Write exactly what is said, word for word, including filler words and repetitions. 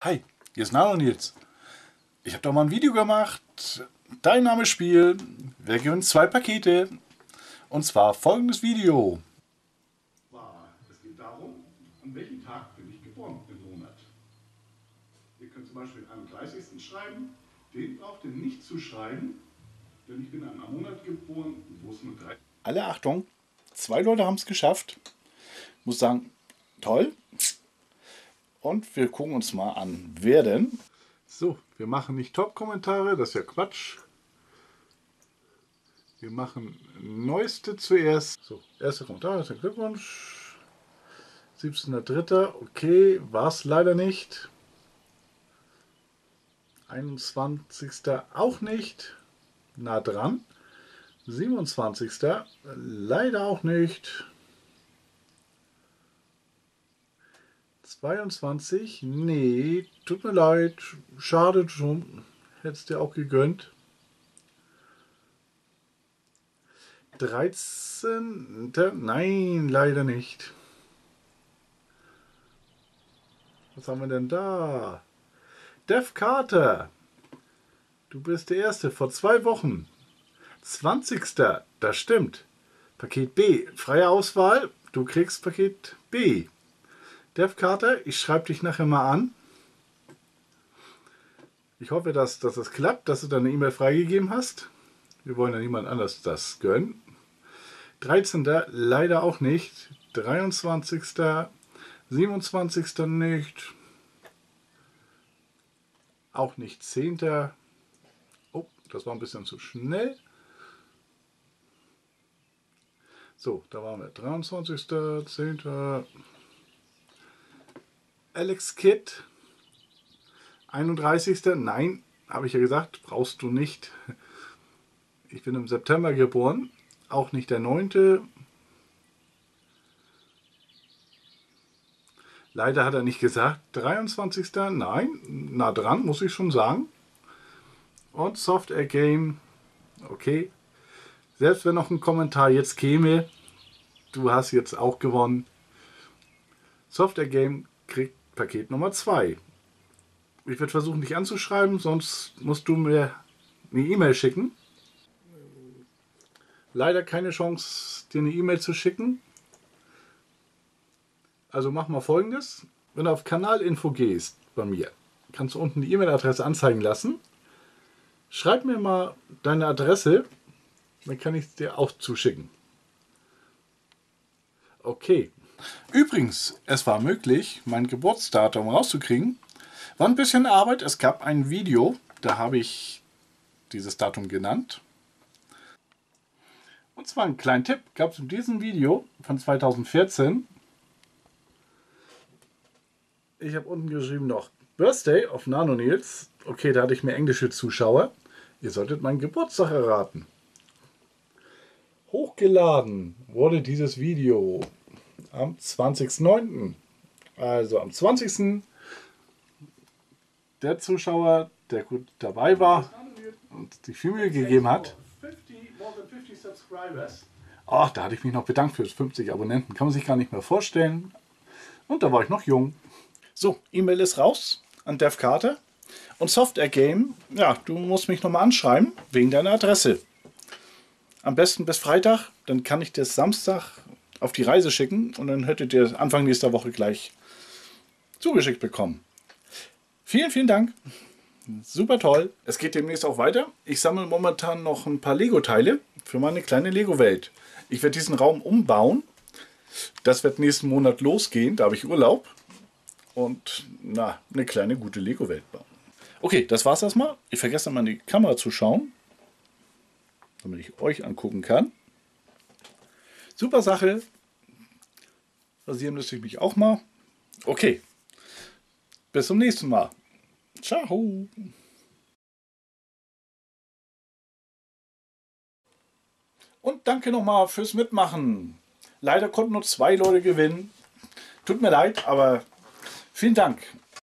Hi, hier ist Nano Nils. Ich habe doch mal ein Video gemacht. Dein Name Spiel. Wer gewinnt zwei Pakete? Und zwar folgendes Video. Es geht darum, an welchem Tag bin ich geboren im Monat. Ihr könnt zum Beispiel am dreißigsten schreiben. Den braucht ihr nicht zu schreiben, denn ich bin in einem Monat geboren, wo es nur drei... Alle Achtung, zwei Leute haben es geschafft. Ich muss sagen, toll. Und wir gucken uns mal an, wer denn. So, wir machen nicht Top-Kommentare, das ist ja Quatsch. Wir machen Neueste zuerst. So, erster Kommentar, herzlichen Glückwunsch. siebzehnter dritter Okay, war es leider nicht. einundzwanzigster auch nicht. Nah dran. siebenundzwanzigster leider auch nicht. zweiundzwanzig nee, tut mir leid. Schade schon. Hättest dir auch gegönnt. dreizehn nein, leider nicht. Was haben wir denn da? Dev Carter. Du bist der Erste vor zwei Wochen. zwanzigster Das stimmt. Paket B. Freie Auswahl. Du kriegst Paket B. Dev Carter, ich schreibe dich nachher mal an. Ich hoffe, dass, dass das klappt, dass du deine E-Mail freigegeben hast. Wir wollen ja niemand anders das gönnen. dreizehnter leider auch nicht. dreiundzwanzigster siebenundzwanzigster nicht. Auch nicht zehnter Oh, das war ein bisschen zu schnell. So, da waren wir. dreiundzwanzigster zehnter Alex Kidd. einunddreißigster Nein, habe ich ja gesagt, brauchst du nicht. Ich bin im September geboren. Auch nicht der neunte Leider hat er nicht gesagt. dreiundzwanzigster Nein, nah dran, muss ich schon sagen. Und Soft Air Game. Okay. Selbst wenn noch ein Kommentar jetzt käme, du hast jetzt auch gewonnen. Soft Air Game kriegt Paket Nummer zwei. Ich werde versuchen, dich anzuschreiben, sonst musst du mir eine E-Mail schicken. Leider keine Chance, dir eine E-Mail zu schicken. Also mach mal Folgendes. Wenn du auf Kanalinfo gehst bei mir, kannst du unten die E-Mail-Adresse anzeigen lassen. Schreib mir mal deine Adresse, dann kann ich es dir auch zuschicken. Okay. Übrigens, es war möglich, mein Geburtsdatum rauszukriegen. War ein bisschen Arbeit. Es gab ein Video, da habe ich dieses Datum genannt. Und zwar einen kleinen Tipp gab es in diesem Video von zweitausendvierzehn. Ich habe unten geschrieben noch Birthday of Nano Nils. Okay, da hatte ich mehr englische Zuschauer. Ihr solltet meinen Geburtstag erraten. Hochgeladen wurde dieses Video am zwanzigsten neunten Also am zwanzigsten Der Zuschauer, der gut dabei war und sich viel Mühe gegeben hat. Ach, da hatte ich mich noch bedankt für fünfzig Abonnenten. Kann man sich gar nicht mehr vorstellen. Und da war ich noch jung. So, E-Mail ist raus an Dev Carter. Und Soft Air Game, ja, du musst mich nochmal anschreiben, wegen deiner Adresse. Am besten bis Freitag, dann kann ich dir Samstag auf die Reise schicken und dann hättet ihr Anfang nächster Woche gleich zugeschickt bekommen. Vielen, vielen Dank. Super toll. Es geht demnächst auch weiter. Ich sammle momentan noch ein paar Lego-Teile für meine kleine Lego-Welt. Ich werde diesen Raum umbauen. Das wird nächsten Monat losgehen, da habe ich Urlaub. Und na, eine kleine gute Lego-Welt bauen. Okay, das war's erstmal. Ich vergesse mal in die Kamera zu schauen, damit ich euch angucken kann. Super Sache. Rasieren müsste ich mich auch mal. Okay. Bis zum nächsten Mal. Ciao. Und danke nochmal fürs Mitmachen. Leider konnten nur zwei Leute gewinnen. Tut mir leid, aber vielen Dank.